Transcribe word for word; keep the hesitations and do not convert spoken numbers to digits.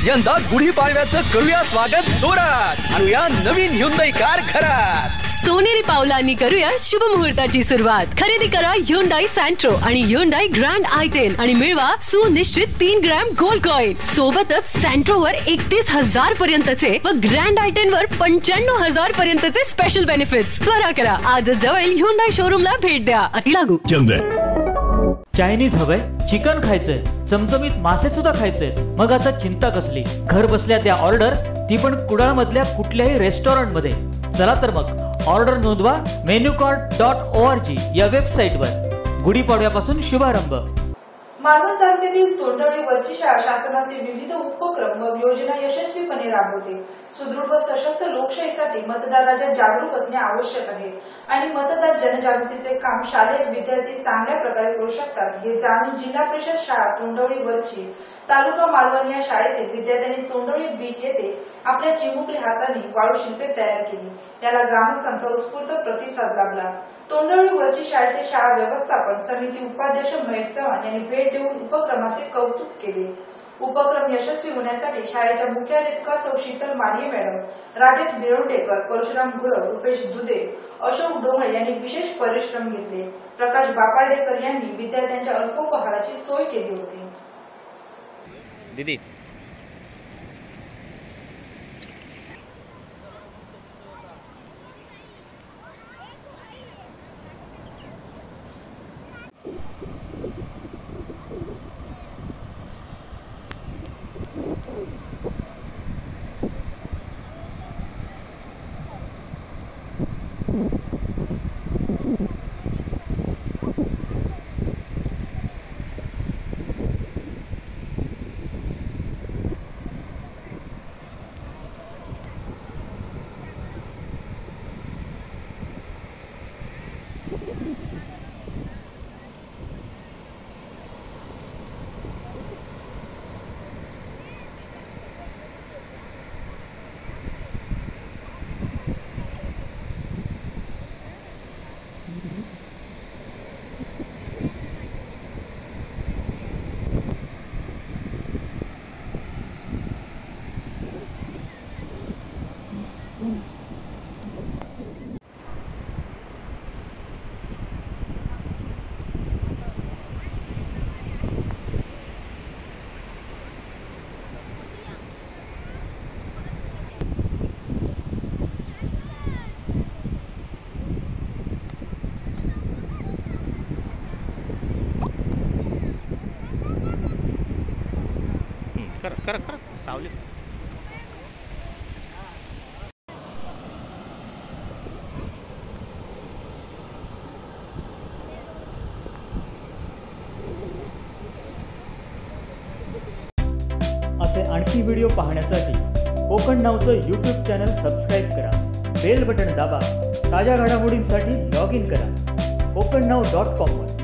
यंदा गुढीपाडव्याचं करूया स्वागत जोरात, आणूया नवीन Hyundai कार घरात. सोनेरी पावलांनी करूया शुभ मुहूर्ताची सुरुवात. खरेदी करा Hyundai Santro आणि Hyundai Grand आय टेन आणि मिळवा सुनिश्चित तीन ग्रॅम गोल्ड कॉइन. सोबतच Santro वर एकतीस हजार पर्यंतचे व Grand आय टेन वर पंच्याण्णव हजार पर्यंतचे स्पेशल बेनिफिट्स. त्वरा करा, आज जवळ Hyundai शोरूम ला भेट द्या. अति लागू. चायनीज हवंय, चिकन खायचंय, चमचमीत मासे सुद्धा खायचे, मग आता चिंता कसली? घर बसल्या त्या ऑर्डर, ती पण कुडाळ मधल्या कुठल्याही रेस्टॉरंट मध्ये. चला तर मग ऑर्डर नोंदवा मेन्यूकार्ट डॉट ओ आर जी या वेबसाईट वर. गुढीपाडव्यापासून शुभारंभ. मानवत तालुक्यातील तोंडवळी वरची शाळा शासनाचे विविध उपक्रम व योजना यशस्वीपणे राबवते. सुदृढ व सशक्त लोकशाहीसाठी मतदार राजा जागरूक असणे आवश्यक आहे आणि मतदार जनजागृतीचे काम शालेय विद्यार्थी चांगल्या प्रकारे करू शकतात हे जाणून जिल्हा परिषद शाळा तोंडवळी वरची तालुका मालवण या शाळेतील विद्यार्थ्यांनी तोंडवळी बीच येथे आपल्या चिमुकल्या हाताने वाळू शिल्पे तयार केली. याला ग्रामस्थांचा उत्स्फूर्त प्रतिसाद लाभला. तोंडवळी वरची शाळेचे शाळा व्यवस्थापन समिती उपाध्यक्ष महेश चव्हाण यांनी भेट देऊन उपक्रमाचे कौतुक केले. उपक्रम यशस्वी होण्यासाठी शाळेच्या मुख्याध्यापिका सौ शीतल माने मॅडम, राजेश बिरोटेकर, परशुराम गुरव, रुपेश दुधे, अशोक डोंगळे यांनी विशेष परिश्रम घेतले. प्रकाश बापार्डेकर यांनी विद्यार्थ्यांच्या अल्पोपहाराची सोय केली होती. दीदी कर कर कर सावली. असे आणखी व्हिडिओ पाहण्यासाठी कोकण नावचं यूट्यूब चॅनल सबस्क्राईब करा. बेल बटन दाबा. ताज्या घडामोडींसाठी लॉग इन करा कोकण नाव डॉट कॉम वर.